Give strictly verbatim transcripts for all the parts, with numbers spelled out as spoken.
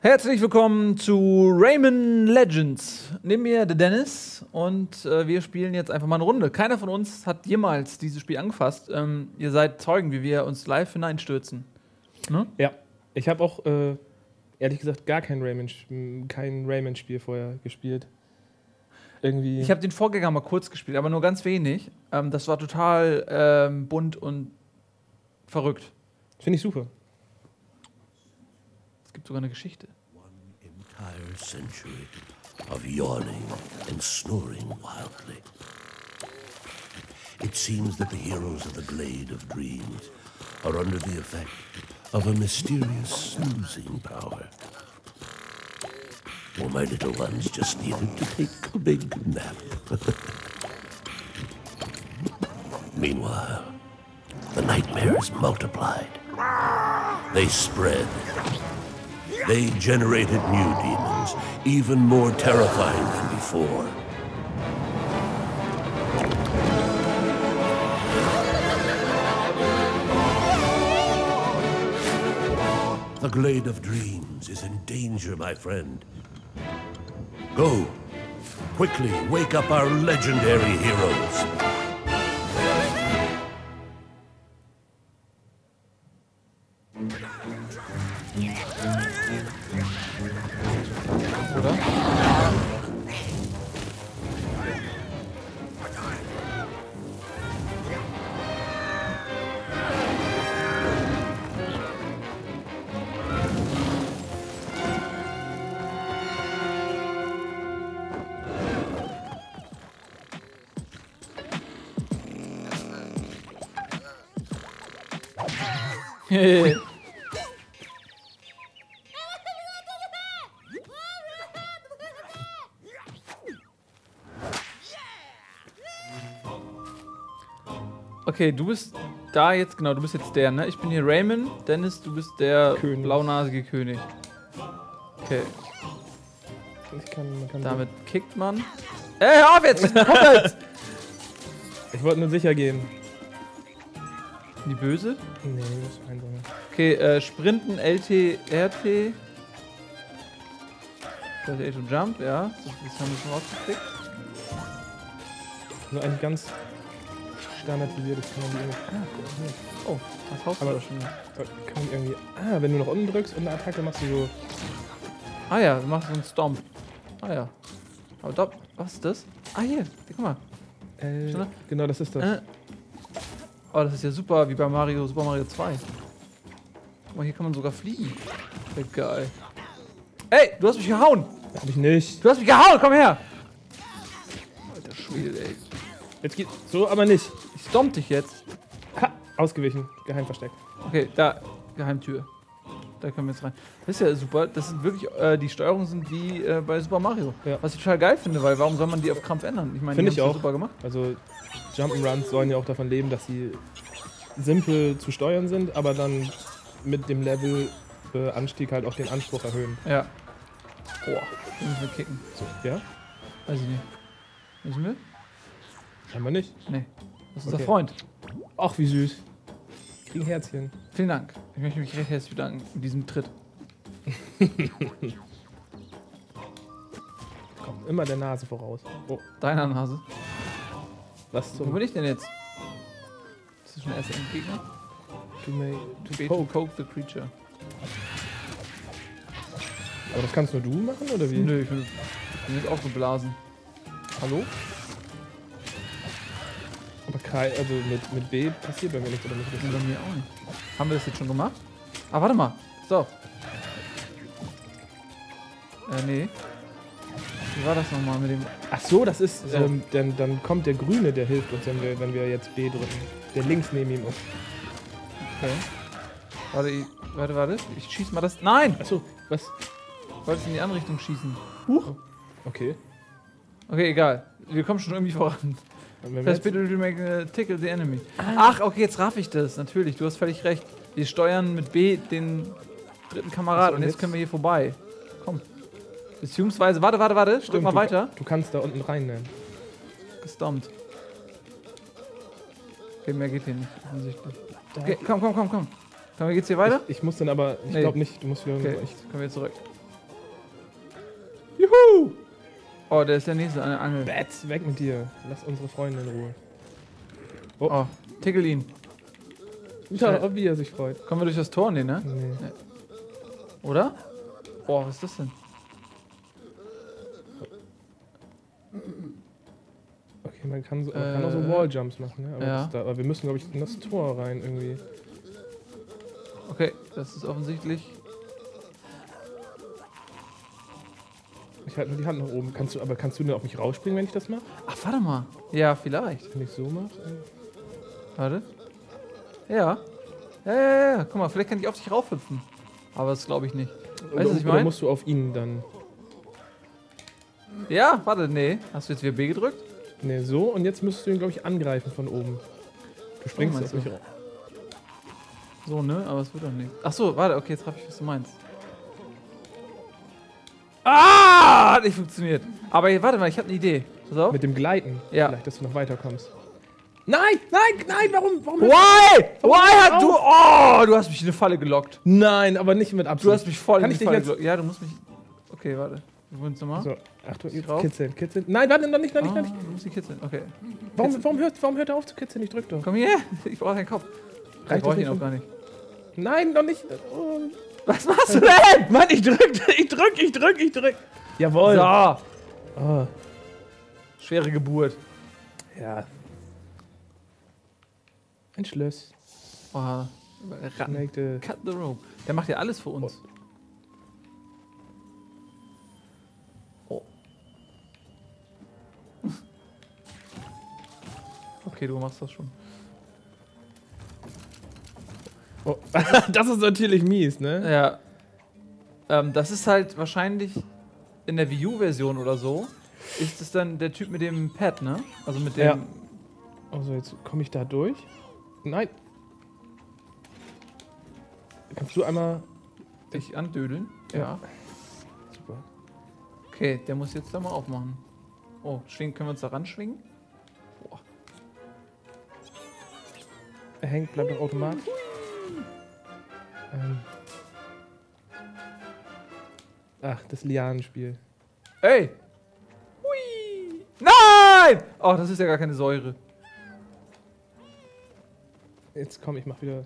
Herzlich willkommen zu Rayman Legends. Neben mir der Dennis und äh, wir spielen jetzt einfach mal eine Runde. Keiner von uns hat jemals dieses Spiel angefasst. Ähm, ihr seid Zeugen, wie wir uns live hineinstürzen. Ne? Ja, ich habe auch äh, ehrlich gesagt gar kein Rayman, kein Rayman-Spiel vorher gespielt. Irgendwie. Ich habe den Vorgänger mal kurz gespielt, aber nur ganz wenig. Ähm, das war total ähm, bunt und verrückt. Finde ich super. Es gibt sogar eine Geschichte. One entire century of yawning and snoring wildly. It seems that the heroes of the Glade of Dreams are under the effect of a mysterious snoozing power. Well, my little ones just needed to take a big nap. Meanwhile, the nightmares multiplied. They spread. They generated new demons, even more terrifying than before. The Glade of Dreams is in danger, my friend. Go, quickly wake up our legendary heroes. Oder? Hehehe. Okay, du bist da jetzt, genau, du bist jetzt der, ne? Ich bin hier Rayman, Dennis, du bist der König. blaunasige König. Okay, Ich kann, man kann damit kickt man. Ey, hör auf jetzt! Komm jetzt! Ich wollte nur sicher gehen. Die Böse? Nee, das ist einfach. Okay, äh, Sprinten, L T, R T. Das ist A to Jump, ja. Das, das haben wir schon rausgekriegt. Nur ein ganz standardisiertes Kommando. Ah, Oh, das Haus Aber- aber schon. kann man irgendwie. Ah, wenn du nach unten drückst und eine Attacke machst du so. Ah ja, du machst so einen Stomp. Ah ja. Aber da, was ist das? Ah hier, guck mal. Äh, Schneller. genau, das ist das. Äh. Oh, das ist ja super, wie bei Mario, Super Mario zwei. Guck mal, hier kann man sogar fliegen. Wie geil. Ey, du hast mich gehauen! Hab ich nicht. Du hast mich gehauen, komm her! Alter Schwede, ey. Jetzt geht. So, aber nicht. Ich stomp dich jetzt. Ha! Ausgewichen. Geheim versteckt. Okay, da, Geheimtür. Da können wir jetzt rein. Das ist ja super. Das sind wirklich, äh, die Steuerungen sind wie äh, bei Super Mario. Ja. Was ich total geil finde, weil warum soll man die auf Krampf ändern? Ich meine, Finde die ich haben's ja auch. super gemacht. Also, Jump'n'Runs sollen ja auch davon leben, dass sie simpel zu steuern sind, aber dann mit dem Level-Anstieg halt auch den Anspruch erhöhen. Ja. Boah, den müssen wir kicken. So, ja? Weiß ich nicht. Müssen wir? Scheinbar nicht. Nee. Das ist unser Okay. Freund. Ach, wie süß. Kriegen Herzchen. Vielen Dank. Ich möchte mich recht herzlich bedanken mit diesem Tritt. Komm, immer der Nase voraus. Oh, Deiner Nase. was Wo zum... bin ich denn jetzt? Ist das schon der erste Endgegner? To make, To to be poke. to coke the creature. Aber das kannst nur du machen, oder wie? Nö, ich bin, ich bin jetzt auch geblasen. Hallo? Aber Kai, also mit, mit B passiert bei mir nichts, oder nicht? Nee, bei mir auch nicht. Haben wir das jetzt schon gemacht? Ah, warte mal. So. Äh, nee. Wie war das nochmal mit dem... Ach so, das ist, So. ähm, dann, dann kommt der Grüne, der hilft uns, wenn wir, wenn wir jetzt B drücken. Der links neben ihm ist. Okay. Warte, ich, warte, warte. Ich schieß mal das... Nein! Ach so, was? Ich wollte es in die andere Richtung schießen. Huch! Okay. Okay, egal. Wir kommen schon irgendwie voran. Und wenn wir Press jetzt, bitte to make a tickle the enemy. Ach, okay, jetzt raff ich das. Natürlich, du hast völlig recht. Wir steuern mit B den dritten Kamerad Achso, und jetzt jetzt- können wir hier vorbei. Komm. Beziehungsweise, warte, warte, warte. Drück Stimmt, mal du, weiter. Du kannst da unten rein nennen. Gestompt. Okay, mehr geht hier nicht, offensichtlich. Da. Okay, komm, komm, komm, komm. Komm, wie geht's hier weiter? Ich, ich muss dann aber, ich Nee. glaube nicht, du musst wieder Okay, ich, jetzt kommen wir zurück. Oh, der ist der nächste an der Angel. Bats, weg mit dir. Lass unsere Freunde in Ruhe. Oh, tickle ihn. Schau, wie er sich freut. Kommen wir durch das Tor? Nee, ne? Nee. Oder? Boah, was ist das denn? Okay, man kann, so, man Äh, kann auch so Walljumps machen, ne? Aber, ja. das da, aber wir müssen, glaube ich, in das Tor rein irgendwie. Okay, das ist offensichtlich. Ich halte nur die Hand nach oben. Kannst du, aber kannst du denn auf mich rausspringen, wenn ich das mache? Ach, warte mal. Ja, vielleicht. Wenn ich so mache? Warte. Ja. Ja, ja, ja. Guck mal, vielleicht kann ich auf dich raufhüpfen. Aber das glaube ich nicht. Weißt Oder, du, was ich oder meine? musst du auf ihn dann? Ja, warte, nee. Hast du jetzt wieder B gedrückt? Ne, so. Und jetzt müsstest du ihn, glaube ich, angreifen von oben. Du springst Oh, auf meinst mich du? rauf. So, ne? Aber es wird doch nicht. Ach so, warte, okay, jetzt raff ich, was du meinst. Ah! Hat nicht funktioniert. Aber hier, warte mal, ich habe eine Idee. Pass auf. Mit dem Gleiten. Ja. Vielleicht, dass du noch weiterkommst. Nein, nein, nein, warum? warum Why? Warum Why hörst hat du. Oh, du hast mich in eine Falle gelockt. Nein, aber nicht mit Absicht. Du hast mich voll Kann in ich die dich Falle jetzt- gelockt. Ja, du musst mich. Okay, warte. Wir wollen es nochmal. So, Achtung, jetzt Drauf. kitzeln, kitzeln. Nein, warte, noch nicht, noch nicht, Ah, noch nicht. du musst die kitzeln. Okay. Warum, warum, hört, warum hört er auf zu kitzeln? Ich drück doch. Komm her. Ich brauche keinen Kopf. Ich Reicht brauche das ihn auch nicht gar nicht. Nein, noch nicht. Oh. Was machst du denn? Mann, ich drück, ich drück, ich drück, ich drück. Jawohl. So. Oh. Schwere Geburt. Ja. Ein Schloss. Oh, Ratten. Nächste. Cut the room. Der macht ja alles für uns. Oh. Okay, du machst das schon. Oh. Das ist natürlich mies, ne? Ja. Ähm, das ist halt wahrscheinlich in der Wii U-Version oder so. Ist es dann der Typ mit dem Pad, ne? Also mit dem. Ja. Also jetzt komme ich da durch. Nein. Kannst du einmal... Dich andödeln? Ja. Ja. Super. Okay, der muss jetzt da mal aufmachen. Oh, schwingen, können wir uns da ranschwingen? Boah. Er hängt, bleibt doch automatisch. Ähm. Ach, das Lianenspiel. Ey! Hui! Nein! Oh, das ist ja gar keine Säure. Jetzt komm, ich mach wieder...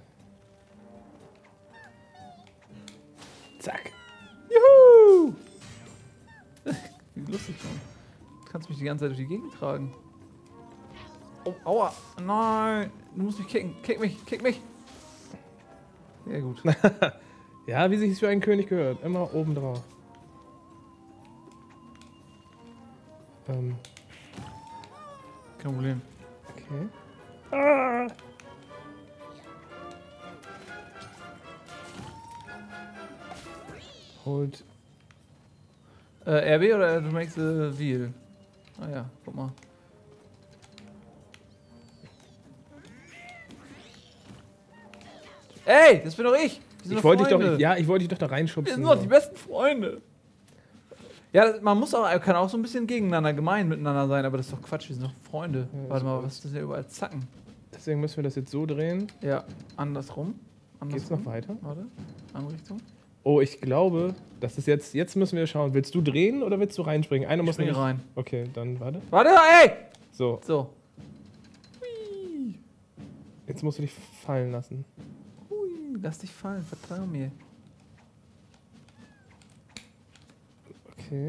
Zack. Juhu! Wie lustig schon. Du kannst mich die ganze Zeit durch die Gegend tragen. Oh, aua! Nein! Du musst mich kicken. Kick mich, kick mich! Sehr gut. Ja, wie sich es für einen König gehört. Immer oben drauf. Ähm, Kein Problem. okay. Ah! Hold. Äh, R B oder du makes the wheel? Ah ja, guck mal. Ey, das bin doch ich! Wir sind Ich doch wollte dich Freunde. doch, ja, ich wollte dich doch da Wir reinschubsen. sind doch die besten Freunde. Ja, das- man muss auch, kann auch so ein bisschen gegeneinander, gemein miteinander sein, aber das ist doch Quatsch, wir sind doch Freunde. Ja, Warte mal, ist- was ist das hier überall? Zacken. Deswegen müssen wir das jetzt so drehen. Ja, andersrum. andersrum. Geht's noch weiter? Warte, andere Richtung. Oh, ich glaube, das ist jetzt. Jetzt müssen wir schauen. Willst du drehen oder willst du reinspringen? Einer muss springe nämlich- rein. Okay, dann warte. Warte, ey! So, So. jetzt musst du dich fallen lassen. Hui, lass dich fallen, vertrau mir. Okay.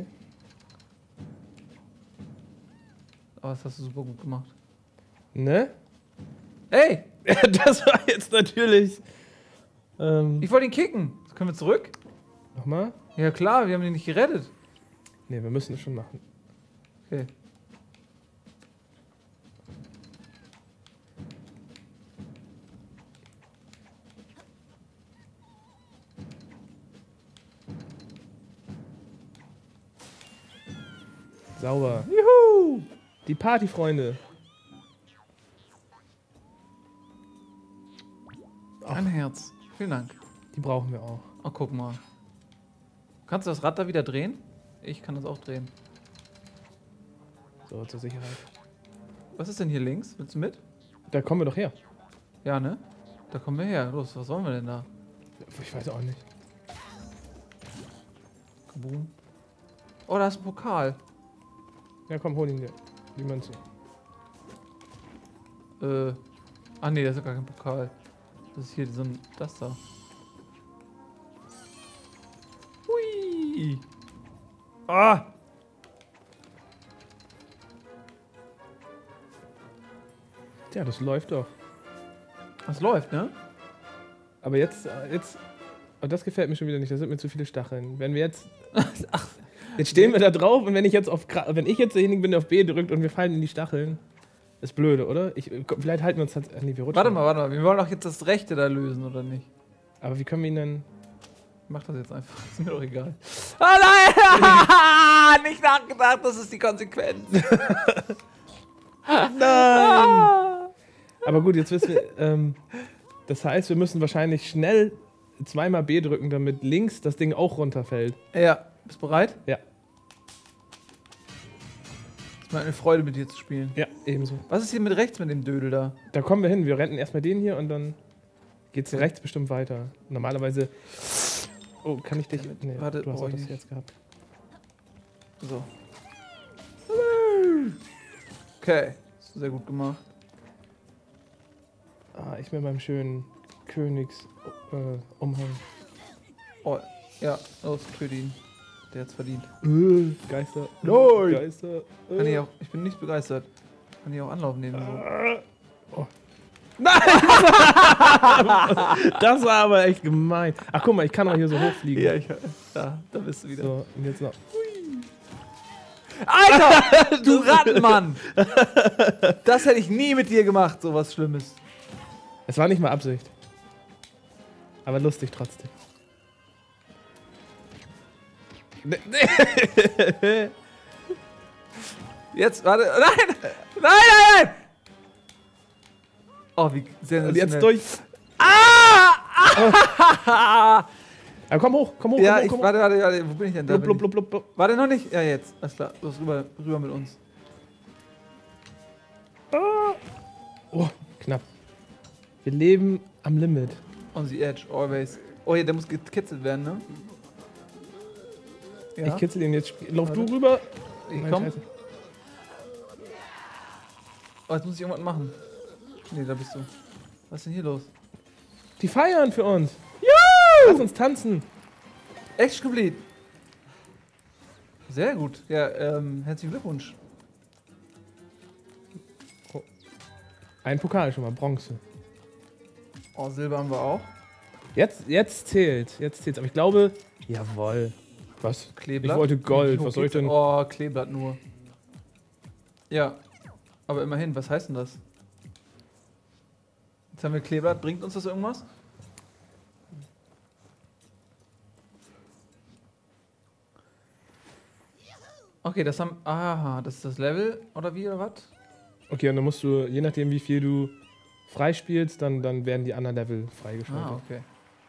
Aber das hast du super gut gemacht. Ne? Ey! Das war jetzt natürlich. Ähm, Ich wollte ihn kicken. Können wir zurück? Nochmal? Ja klar, wir haben ihn nicht gerettet. Ne, wir müssen es schon machen. Okay. Sauber. Juhu! Die Partyfreunde. Ein Herz. Vielen Dank. Die brauchen wir auch. Oh, guck mal. Kannst du das Rad da wieder drehen? Ich kann das auch drehen. So, zur Sicherheit. Was ist denn hier links? Willst du mit? Da kommen wir doch her. Ja, ne? Da kommen wir her. Los, was sollen wir denn da? Ich weiß auch nicht. Kaboom. Oh, da ist ein Pokal. Ja, komm, hol ihn dir. Die Münze. Äh. Ach nee, das ist gar kein Pokal. Das ist hier so ein. Das da. Hui! Ah! Ja, das läuft doch. Das läuft, ne? Aber jetzt, jetzt, oh, das gefällt mir schon wieder nicht. Da sind mir zu viele Stacheln. Wenn wir jetzt, Ach, jetzt stehen wir da drauf und wenn ich jetzt auf, Gra- wenn ich jetzt derjenige bin, der auf B drückt und wir fallen in die Stacheln, ist blöde, oder? Ich, vielleicht halten wir uns halt, nee, wir rutschen. warte mal, warte mal. Wir wollen doch jetzt das Rechte da lösen, oder nicht? Aber wie können wir ihn denn? Ich mach das jetzt einfach. Ist mir doch egal. Oh nein! Nicht nachgedacht, das ist die Konsequenz. Nein! Aber gut, jetzt wissen wir, ähm, das heißt, wir müssen wahrscheinlich schnell zweimal B drücken, damit links das Ding auch runterfällt. Ja, bist du bereit? Ja. Es war eine Freude, mit dir zu spielen. Ja, ebenso. Was ist hier mit rechts mit dem Dödel da? Da kommen wir hin. Wir rennen erstmal den hier und dann geht's rechts bestimmt weiter. Normalerweise. Oh, kann ich dich. Nee, Warte, du hast brauch auch ich das nicht. jetzt gehabt. So. Okay, hast du sehr gut gemacht. Ah, ich mit meinem schönen Königs äh, Umhang. Oh, ja, los, töte ihn. Der hat's verdient. Äh, Geister. Nein! Geister. Äh. Kann ich, auch, ich bin nicht begeistert. Kann ich auch Anlauf nehmen. So. Oh. Nein! Das war aber echt gemein. Ach, guck mal, ich kann auch hier so hochfliegen. Ja, ich, da, da bist du wieder. So, und jetzt noch. Alter! Du Rattenmann! Das hätte ich nie mit dir gemacht, sowas Schlimmes. Es war nicht mal Absicht. Aber lustig trotzdem. Jetzt, warte. Nein! Nein, nein, nein! Oh, wie sehr. Und jetzt durch. Ah! Aber komm hoch, komm hoch. Ja, komm hoch, ich, komm hoch. warte, warte, warte. Wo bin ich denn da? Blub, blub, blub, blub, blub. Warte noch nicht? Ja, jetzt. Alles klar. Los, rüber, rüber mit uns. Oh, knapp. Wir leben am Limit. On the edge, always. Oh, hier, der muss gekitzelt werden, ne? Ja. Ich kitzel ihn jetzt. Lauf Warte. du rüber. Ich Nein, komm. Scheiße. Oh, jetzt muss ich irgendwas machen. Nee, da bist du. Was ist denn hier los? Die feiern für uns. Juhu! Lass uns tanzen. Echt complete. Sehr gut. Ja, ähm, herzlichen Glückwunsch. Ein Pokal schon mal, Bronze. Oh, Silber haben wir auch. Jetzt, jetzt zählt. Jetzt zählt. Aber ich glaube. Jawohl. Was? Kleeblatt. Ich wollte Gold. Wie hoch Was soll ich geht's? denn? Oh, Kleeblatt nur. Ja. Aber immerhin, was heißt denn das? Jetzt haben wir Kleeblatt. Bringt uns das irgendwas? Okay, das haben. Aha, das ist das Level oder wie oder was? Okay, und dann musst du, je nachdem wie viel du freispielst, dann, dann werden die anderen Level freigeschaltet. Ah, okay.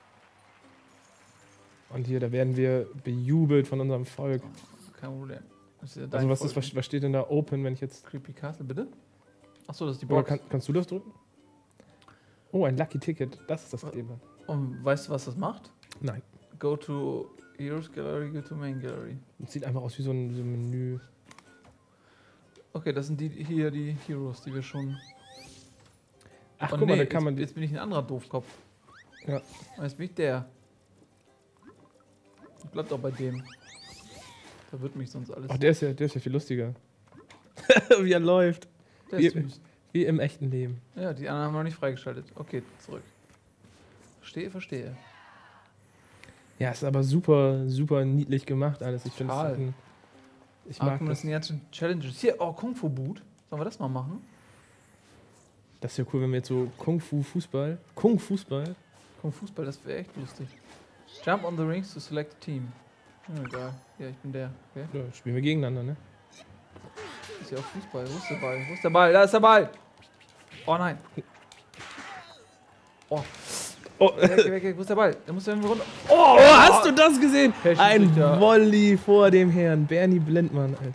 Und hier, da werden wir bejubelt von unserem Volk. Kein Problem. Das ist ja Also dein was, Volk. ist, was, was steht denn da open, wenn ich jetzt... Creepy Castle, bitte? Achso, das ist die Oder Box. kann, kannst du das drücken? Oh, ein Lucky Ticket. Das ist das Kleeblatt. Und weißt du, was das macht? Nein. Go to Heroes Gallery, go to Main Gallery. Das sieht einfach aus wie so ein, so ein Menü. Okay, das sind die hier die Heroes, die wir schon. Ach, Oh, guck mal, nee, da kann jetzt, man... jetzt bin ich ein anderer Doofkopf. Ja. Jetzt bin ich der. Bleibt auch bei dem. Da wird mich sonst alles. Ach, der ist ja, der ist ja viel lustiger. Wie er läuft. Der ist wie- süß. Wie im echten Leben. Ja, die anderen haben wir noch nicht freigeschaltet. Okay, zurück. Verstehe, verstehe. Ja, ist aber super, super niedlich gemacht alles. Ich finde Total. es ein- Ich Ah, mag guck mal, das das. sind die ganzen Challenges. Hier, oh, Kung Fu Boot. Sollen wir das mal machen? Das ist ja cool, wenn wir jetzt so Kung Fu Fußball. Kung Fußball. Kung Fußball, das wäre echt lustig. Jump on the rings to select a team. Ja, egal. Ja, ich bin der. Okay. Ja, spielen wir gegeneinander, ne? Ist ja auch Fußball. Wo ist der Ball? Wo ist der Ball? Da ist der Ball! Oh nein. Oh, Oh, weg, weg, weg. Wo ist der Ball? Der muss irgendwo runter. oh, hast du das gesehen? Pech, Ein Richter. Volley vor dem Herrn. Bernie Blindmann, Alter.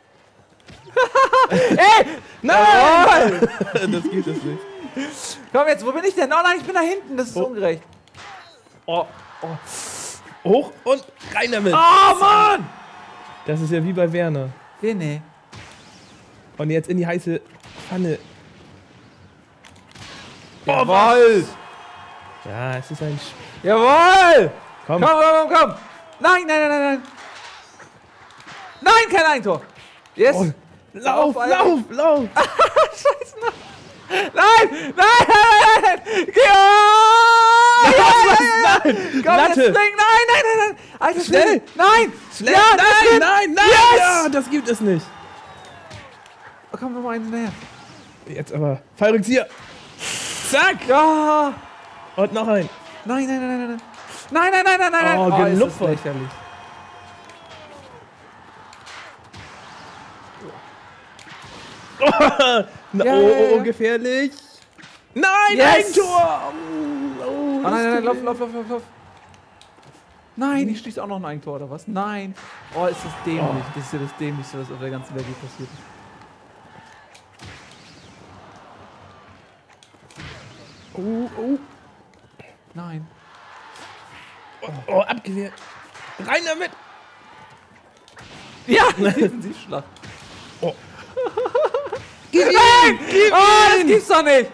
Ey! Nein! Das geht es nicht. Komm jetzt, wo bin ich denn? Oh nein, ich bin da hinten. Das ist Oh. ungerecht. Oh, oh. Hoch und rein damit. Oh Mann! Das ist ja wie bei Werner. Wen, nee. Und jetzt in die heiße Pfanne. Jawohl! Ja, es ist ein... Sch Jawohl! Komm. Komm, komm, komm, komm! Nein, nein, nein, nein, nein! Nein, kein Eigentor! Yes! Oh, lauf, Alter. lauf, lauf! Scheiße, nein! Nein! Nein, nein, nein! Geh! Oh! Ja, ja, ja, ja. Komm, Latte. jetzt Ding. Nein, nein, nein, nein! Alter, schnell! Nein! Schnell! Ja, das nein, geht. nein, nein! Yes! Ja, das gibt es nicht. Oh, komm, noch mal einen näher. Jetzt aber Fallrückzieher. Zack! Ja! Und noch ein. Nein, nein, nein, nein, nein! Nein, nein, nein, nein, nein! nein. Oh, ist das gelupfert. lächerlich. Na, Ja, oh, ja, oh, ja. gefährlich. Nein, Yes! ein Tor! Oh, oh, Oh, das nein, nein, nein, tut lauf, weh. lauf, lauf, lauf, lauf. Nein, ich schließe auch noch ein Eigentor, oder was? Nein. Oh, ist das dämlich. Oh. Das ist ja das Dämlichste, was auf der ganzen Welt je passiert ist. Oh, oh, Nein. oh, abgewehrt. Rein damit! Ja, Defensivschlacht. Oh. Gib ihn! Gib oh, das gibt's doch nicht!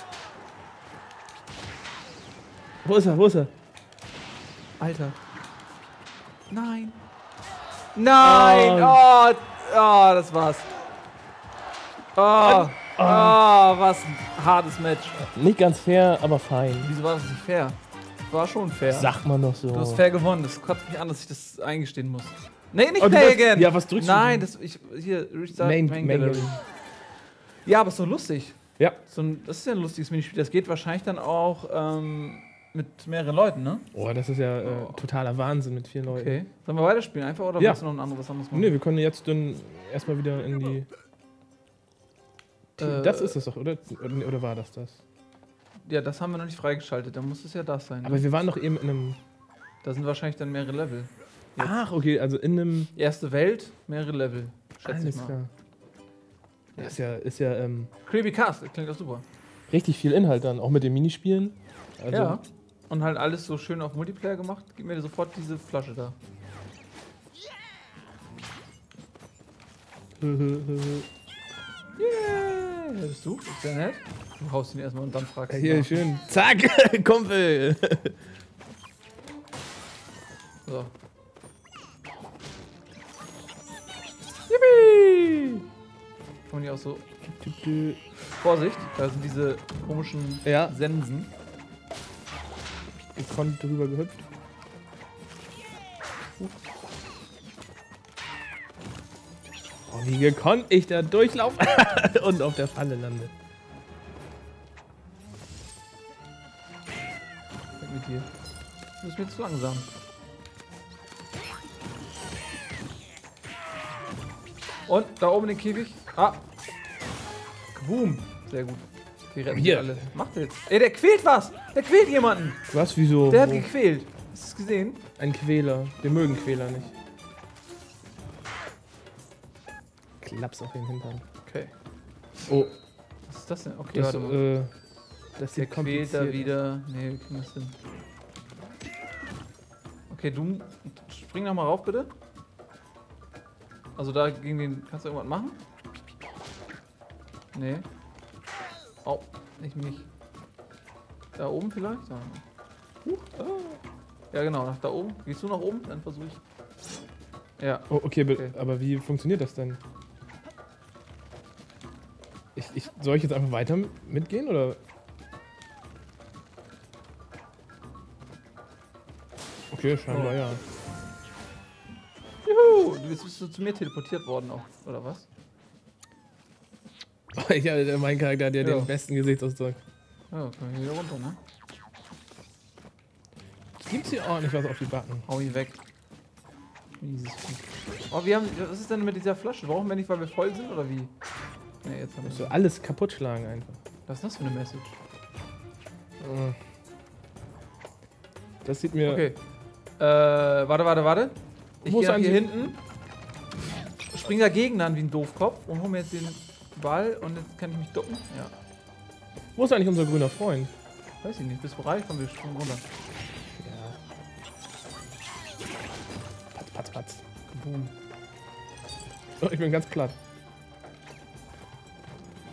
Wo ist er, wo ist er? Alter. Nein. Nein! Oh, oh das war's. Oh, oh, was ein hartes Match. Nicht ganz fair, aber fein. Wieso war das nicht fair? War schon fair. Sagt man doch so. Du hast fair gewonnen. Das kotzt mich an, dass ich das eingestehen muss. Nee, nicht Oh, du fair hast- again. ja, was drückst du Nein, denn? das ich hier Restart Main, Main, Main Gallery. Gallery. Ja, aber ist doch lustig. Ja. So ein, das ist ja ein lustiges Minispiel. Das geht wahrscheinlich dann auch ähm, mit mehreren Leuten, ne? Oh, das ist ja äh, totaler Wahnsinn mit vier Leuten. Okay. Sollen wir weiterspielen einfach oder Ja. willst du noch ein anderes, was anderes machen? Nee, wir können jetzt dann erstmal wieder in die... Äh, das ist es doch, oder? Oder oder war das das? Ja, das haben wir noch nicht freigeschaltet. Dann muss es ja das sein. Ne? Aber wir waren doch eben in einem... da sind wahrscheinlich dann mehrere Level. Ach, okay, also in einem... Erste Welt, mehrere Level. Schätze ich Alles mal. klar. Das ist ja, ist ja ähm, Creepy Cast, das klingt doch super. richtig viel Inhalt dann, auch mit den Minispielen. Also, Ja. Und halt alles so schön auf Multiplayer gemacht. Gib mir sofort diese Flasche da. Yeah! Bist du? Ist der nett? Du haust ihn erstmal und dann fragst du. Hier, nach. schön. Zack, Kumpel. So. Yippie! Kommen die auch so. Vorsicht, da sind diese komischen Ja. Sensen. Gekonnt drüber gehüpft. Oh, wie gekonnt ich da durchlaufe und auf der Falle lande. Weg mit dir. Du bist mir zu langsam. Und da oben den Käfig. Ah. Boom. Sehr gut. Okay, retten Hier. wir alle. Macht er jetzt. Ey, der quält was. Der quält jemanden. Was, wieso? Der hat Wo? gequält. Hast du es gesehen? Ein Quäler. Wir mögen Quäler nicht. Klaps auf den Hintern. Okay. Oh, Was ist das denn? Okay, das, warte mal. äh, das Der sieht quält kompliziert da wieder. Nee, wir kriegen das hin. Okay, du spring noch mal rauf, bitte. Also da gegen den. Kannst du irgendwas machen? Nee. Oh, nicht mich. Da oben vielleicht? Ja. Huch, ah. Ja genau, nach da oben. Gehst du nach oben? Dann versuche ich. Ja. Oh, okay, be- Okay. aber wie funktioniert das denn? Ich, ich, soll ich jetzt einfach weiter mitgehen, oder? Okay, scheinbar Oh. ja. Juhu! Du bist, bist du zu mir teleportiert worden auch, oder was? Ich, äh, mein Charakter hat ja, Ja. den besten Gesichtsausdruck. Ja, können wir wieder runter, ne? Gibt's hier ordentlich was auf die Backen? Hau ihn weg. Mieses Vieh. Oh, wir haben. Was ist denn mit dieser Flasche? Brauchen wir nicht, weil wir voll sind, oder wie? Ne, jetzt haben wir So alles kaputt schlagen einfach. Was ist das für eine Message? Äh. Das sieht mir... Okay. Äh, warte, warte, warte. Ich Wo gehe ist nach hier eigentlich- hinten. Spring dagegen dann wie ein Doofkopf und hol mir jetzt den Ball und jetzt kann ich mich ducken. Ja. Wo ist eigentlich unser grüner Freund? Weiß ich nicht. Bist du bereit? Komm, wir springen runter. Ja. Patz, patz, patz. Boom. Oh, ich bin ganz platt.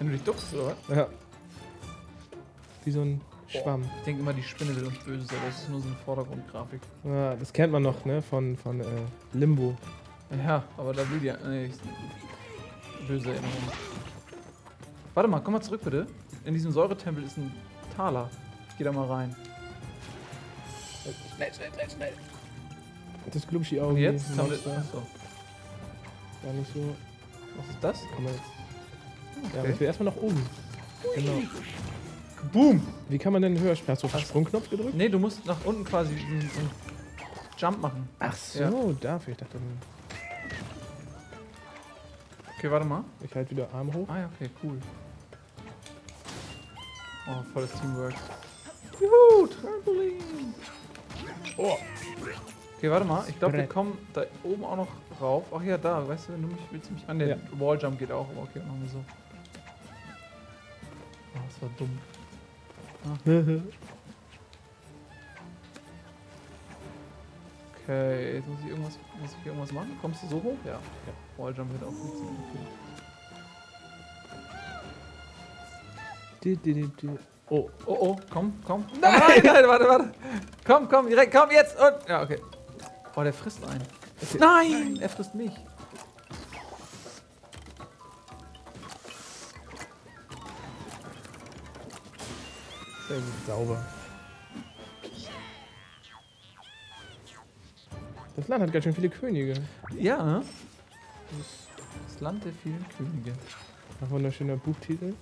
Wenn du dich duckst, oder? Ja. Wie so ein Schwamm. Ich denke immer, die Spinne will uns böse sein. Das ist nur so eine Vordergrundgrafik. Ja, das kennt man noch, ne? Von, von äh, Limbo. Ja, aber da will die ja. Nee, ich, böse Erinnerung. Warte mal, komm mal zurück bitte. In diesem Säuretempel ist ein Taler. Ich geh da mal rein. Schnell, schnell, schnell, schnell. Das glubschi Auge. Und jetzt haben wir. Monster. Achso. Gar nicht so. Was ist das? Kann man jetzt. Ja, aber Okay. ich will erstmal nach oben. Genau. Boom! Wie kann man denn höher springen? Hast du auf den Sprungknopf gedrückt? Nee, du musst nach unten quasi so einen so einen Jump machen. Ach so, Ja. dafür. Ich dachte, Okay, warte mal. ich halte wieder Arm hoch. Ah ja, okay, cool. Oh, volles Teamwork. Juhu, Trampoline! Oh. Okay, warte mal. Ich glaube, wir Brett. kommen da oben auch noch rauf. Ach ja, da. Weißt du, wenn du mich willst du mich an. Der Ja. Walljump geht auch. Aber okay, machen wir so. Oh, das war dumm. Okay, jetzt muss ich irgendwas, muss ich irgendwas machen. Kommst du so hoch? Ja. ja. Walljump wird auch funktionieren. Di, di, di, di. Oh, Oh, oh, komm, komm. Nein, nein, warte, warte. Komm, komm, direkt, komm, jetzt und. Ja, okay. Oh, der frisst einen. Okay. Nein, er frisst mich. sehr gut. Sauber. Das Land hat ganz schön viele Könige. Ja, ne? Das, das Land der vielen Könige. Ein wunderschöner Buchtitel.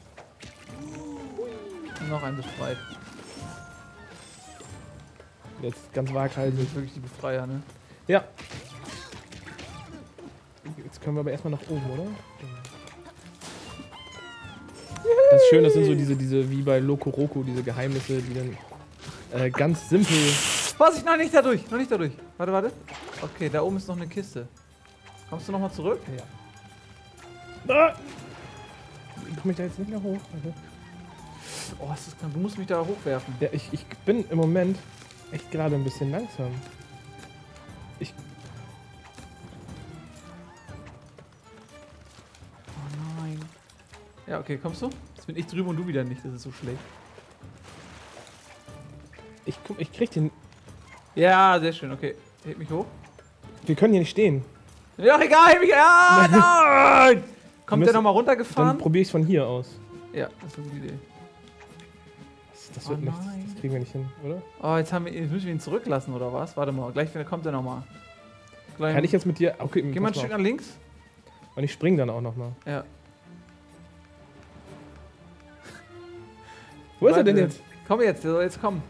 Und noch ein befreit. Jetzt ganz Das waghalsig. sind wirklich die Befreier, ne? Ja. Jetzt können wir aber erstmal nach oben, oder? Das ist schön, das sind so diese, diese wie bei Loco Roco, diese Geheimnisse, die dann äh, ganz simpel. Was? Ich noch nicht da durch, noch nicht da durch. Warte, warte. Okay, da oben ist noch eine Kiste. Kommst du nochmal zurück? Ja. Ah! Ich komme ich da jetzt nicht mehr hoch. Warte. Oh, was ist das? Du musst mich da hochwerfen. Ja, ich, ich bin im Moment echt gerade ein bisschen langsam. Ich. Oh nein. Ja, okay, kommst du? Jetzt bin ich drüben und du wieder nicht, das ist so schlecht. Ich, guck, ich krieg den. Ja, sehr schön, okay. Heb mich hoch. Wir können hier nicht stehen. Ja, egal, heb mich. Ja, nein! Kommt müssen- der nochmal Dann runtergefahren? probiere ich es von hier aus. Ja, das ist eine gute Idee. Das, das Oh wird nichts. nein. Das kriegen wir nicht hin, oder? Oh, jetzt, haben wir, jetzt müssen wir ihn zurücklassen, oder was? Warte mal, gleich kommt er nochmal. Kann ich jetzt mit dir. Okay, Geh mal ein pass Stück auf. nach links. Und ich spring dann auch nochmal. Ja. Wo ist er denn Warte. jetzt? Komm jetzt, der soll jetzt kommen.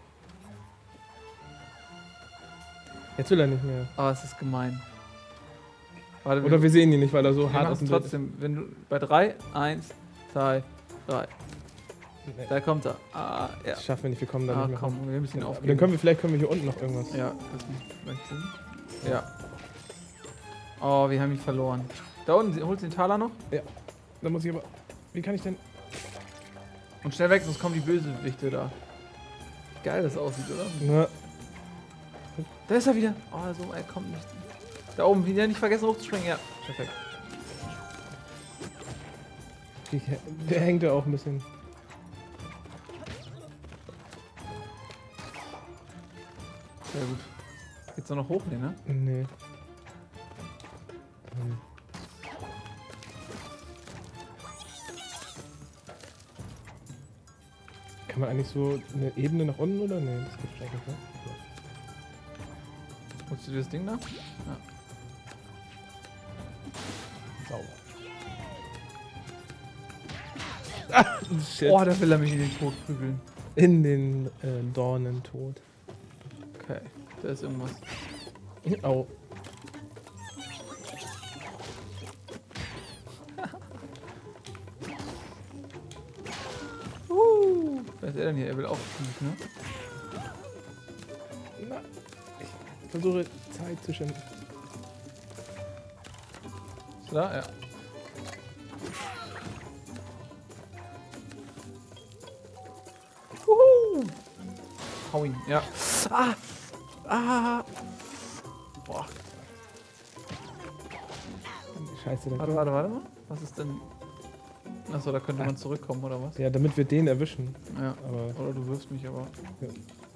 Jetzt will er nicht mehr. Oh, es ist gemein. Warte, Oder wir sehen ihn nicht, weil er so wir hart machen ist. es trotzdem. Wenn du bei drei, eins, zwei, drei. Nee, Da kommt er. Ah, ja. das schaffen wir nicht, wir kommen da Ah, nicht mehr komm, hoch. wir müssen ihn Aber aufgeben. dann können wir, vielleicht können wir hier unten noch irgendwas. Ja, das macht vielleicht Sinn. Ja. Oh, wir haben ihn verloren. Da unten, holst du den Taler noch? Dann muss ich aber. Wie kann ich denn. Und schnell weg, sonst kommen die Bösewichte da. Geil das aussieht, oder? Na, Da ist er wieder. Oh, so, er kommt nicht. Da oben, wieder nicht vergessen hochzuspringen. Ja, perfekt. ich, der hängt da auch ein bisschen. Sehr gut. Geht's noch hoch, nee, ne? Nee. Ähm. Kann man eigentlich so eine Ebene nach unten oder? Nee, das geht vielleicht nicht, ne? Holst du dir das Ding da? Ja. Sauber. Ah, shit. Oh, da will er mich in den Tod prügeln. In den äh, Dornentod. Okay, da ist irgendwas. Au. Uh, wer ist er denn hier? Er will auch tief, ne? Na, ich versuche Zeit zu schinden. Ist er da? Ja. Wuhu! Hau ihn, ja. Ah! Ah! Boah. Scheiße, dann Warte, warte, warte mal. Was ist denn? Achso, da könnte man zurückkommen, oder was? Ja, damit wir den erwischen. Ja. Aber Oder du wirfst mich aber. Ja.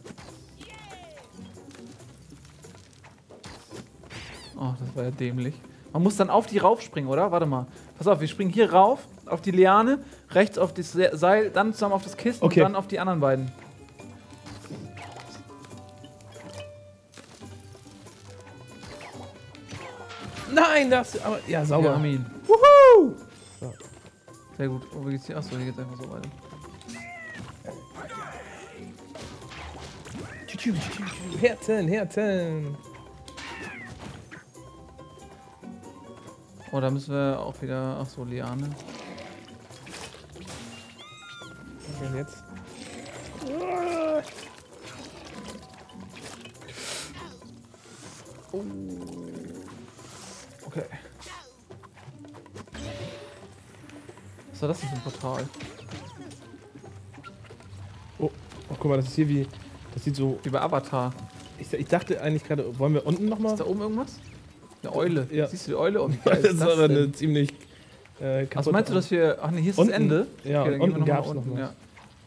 Oh, das war ja dämlich. Man muss dann auf die raufspringen, oder? Warte mal. Pass auf, wir springen hier rauf, auf die Liane, rechts auf das Se- Seil, dann zusammen auf das Kissen Okay. und dann auf die anderen beiden. Nein, das. Aber, ja, sauber. Ja, Armin. Wuhu! So. Sehr gut. Oh, wie geht's hier? Achso, hier geht's einfach so weiter. Tschü, tschü, tschü, tschü. Herzen, Herzen. Oh, da müssen wir auch wieder. Achso, Liane. Was denn jetzt? Oh. Okay. Was war das denn für ein Portal? Oh, oh, guck mal, das ist hier wie. Das sieht so. Wie bei Avatar. Ich, ich dachte eigentlich gerade, wollen wir unten nochmal? Ist da oben irgendwas? Eine Eule. Ja. Siehst du die Eule? Und wie geil Das ist ist aber denn? eine ziemlich. Äh, Was meinst du, dass wir. Ach nee, hier ist Unten? das Ende. Ja, okay, dann unten gehen wir noch gab's mal noch unten. was. Ja.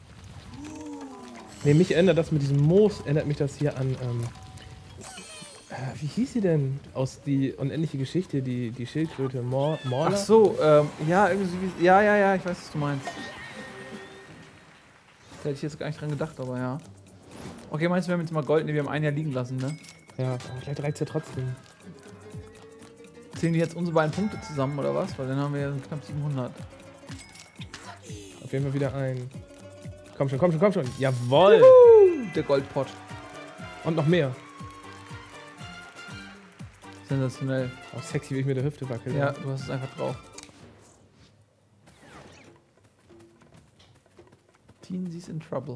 Nee, mich erinnert das mit diesem Moos, erinnert mich das hier an. Ähm, äh, wie hieß sie denn? Aus die unendliche Geschichte, die, die Schildkröte Mor Morla? Ach so, ähm, ja, irgendwie. wie- Ja, ja, ja, ich weiß, was du meinst. Da hätte ich jetzt gar nicht dran gedacht, aber ja. Okay, meinst du, wir haben jetzt mal Gold? Ne, wir haben ein Jahr liegen lassen, ne? Ja, aber vielleicht reizt ja trotzdem. Zählen die jetzt unsere beiden Punkte zusammen oder was? Weil dann haben wir ja knapp siebenhundert. Auf jeden Fall wieder ein. Komm schon, komm schon, komm schon. Jawoll! Uh, der Goldpot. Und noch mehr. Sensationell. Auch sexy, wie ich mit der Hüfte wackel. Ja, du hast es einfach drauf. Teensy's in trouble.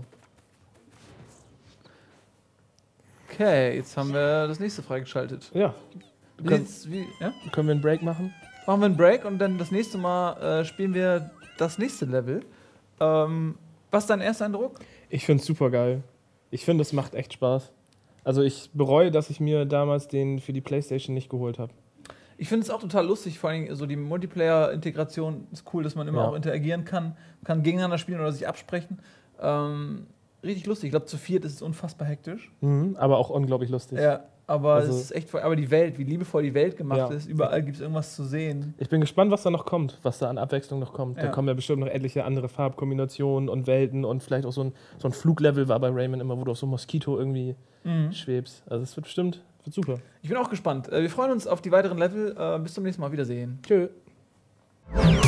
Okay, jetzt haben wir das nächste freigeschaltet. Ja. Wie Können, sieht's- wie, ja? können wir einen Break machen? Machen wir einen Break und dann das nächste Mal äh, spielen wir das nächste Level. Ähm, was ist dein erster Eindruck? Ich finde es super geil. Ich finde, es macht echt Spaß. Also ich bereue, dass ich mir damals den für die PlayStation nicht geholt habe. Ich finde es auch total lustig, vor allem so die Multiplayer-Integration ist cool, dass man immer Ja. auch interagieren kann, kann gegeneinander spielen oder sich absprechen. Ähm, richtig lustig. Ich glaube, zu viert ist es unfassbar hektisch. Mhm, aber auch unglaublich lustig. Ja, aber Also- es ist echt voll, aber die Welt, wie liebevoll die Welt gemacht Ja. ist, überall gibt es irgendwas zu sehen. Ich bin gespannt, was da noch kommt, was da an Abwechslung noch kommt. Da Ja. kommen ja bestimmt noch etliche andere Farbkombinationen und Welten und vielleicht auch so ein, so ein Fluglevel war bei Rayman immer, wo du auf so einem Moskito irgendwie Mhm. schwebst. Also es wird bestimmt, wird super. Ich bin auch gespannt. Äh, Wir freuen uns auf die weiteren Level. Äh, Bis zum nächsten Mal. Wiedersehen. Tschö.